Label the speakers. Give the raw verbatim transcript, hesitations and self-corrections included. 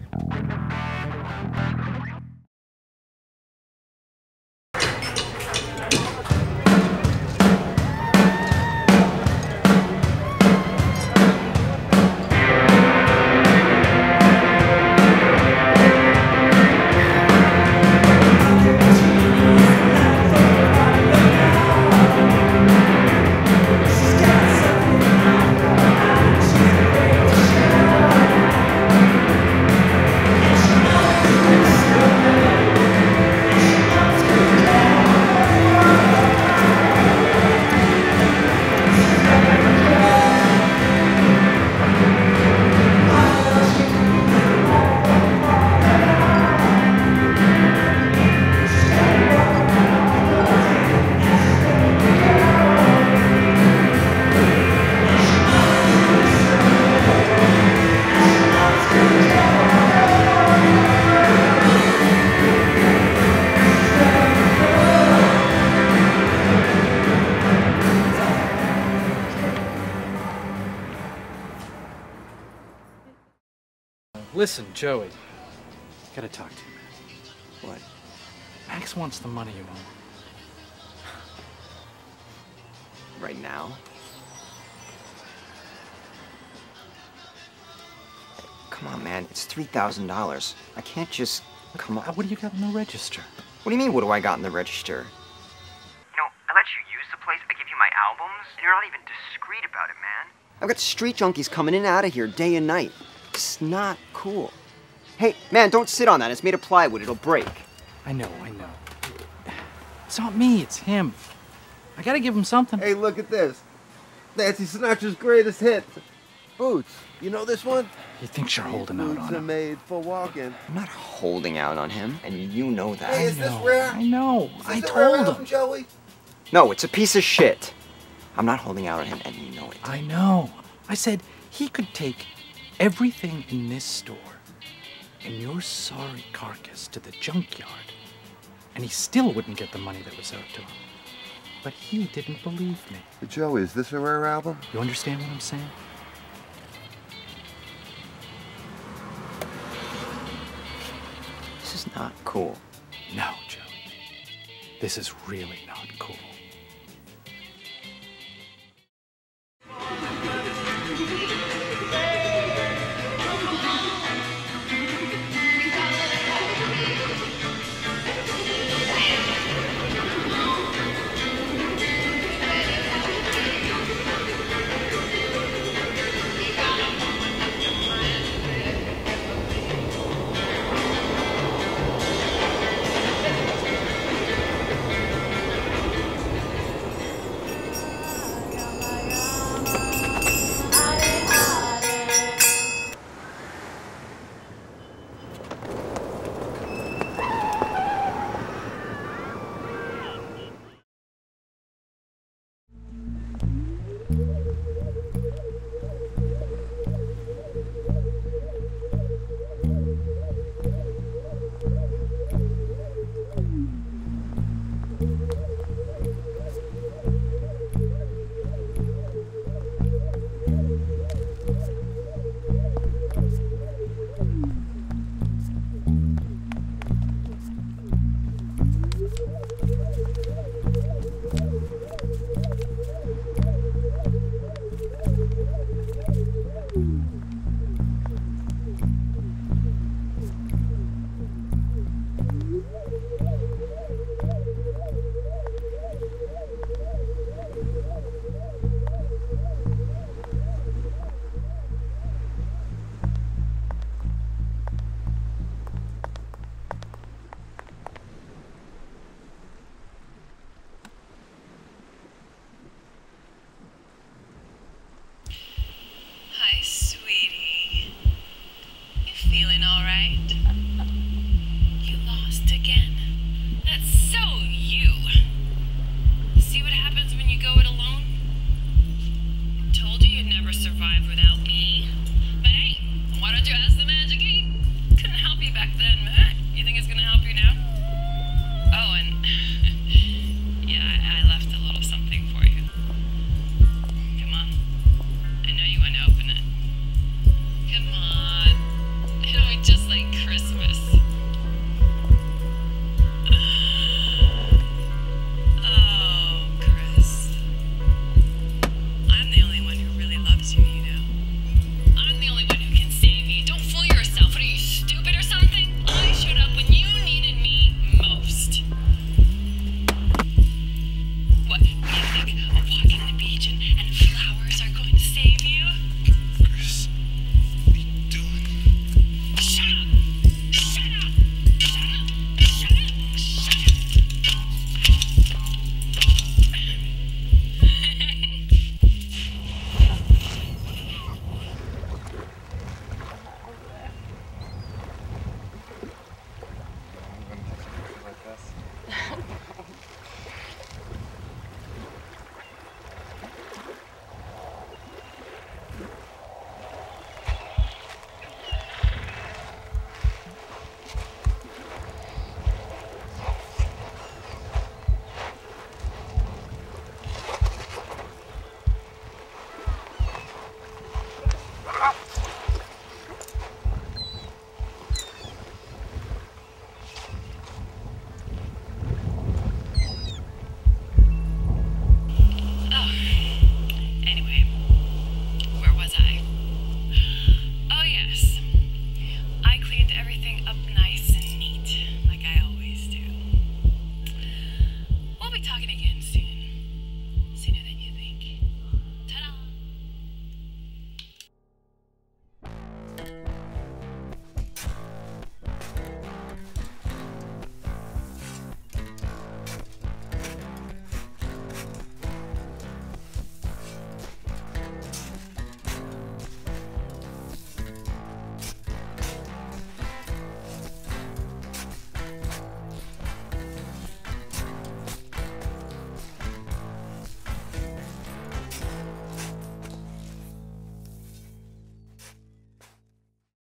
Speaker 1: Listen, Joey. Gotta talk to you, man.
Speaker 2: What?
Speaker 1: Max wants the money you owe.
Speaker 2: Right now? Come on, man. It's three thousand dollars. I can't just come up.
Speaker 1: What do you got in the register?
Speaker 2: What do you mean, what do I got in the register?
Speaker 3: You know, I let you use the place. I give you my albums. And you're not even discreet about it, man.
Speaker 2: I've got street junkies coming in and out of here day and night. It's not cool. Hey, man, don't sit on that. It's made of plywood. It'll break.
Speaker 1: I know, I know. It's not me, it's him. I gotta give him something.
Speaker 4: Hey, look at this. Nancy Sinatra's greatest hit. Boots. You know this one?
Speaker 1: He thinks you're holding out
Speaker 4: Boots
Speaker 1: on
Speaker 4: are
Speaker 1: him.
Speaker 4: made for walking.
Speaker 2: I'm not holding out on him, and you know that.
Speaker 4: Hey, is
Speaker 1: I
Speaker 4: this
Speaker 1: know,
Speaker 4: rare?
Speaker 1: I know.
Speaker 4: Is
Speaker 1: I
Speaker 4: this a rare
Speaker 1: told
Speaker 4: album,
Speaker 1: him.
Speaker 4: Joey?
Speaker 2: No, it's a piece of shit. I'm not holding out on him, and you know it.
Speaker 1: I know. I said he could take everything in this store and your sorry carcass to the junkyard, and he still wouldn't get the money that was owed to him. But he didn't believe me.
Speaker 4: Hey, Joey, is this a rare album?
Speaker 1: You understand what I'm saying?
Speaker 2: This is not cool.
Speaker 1: No, Joey. This is really not cool.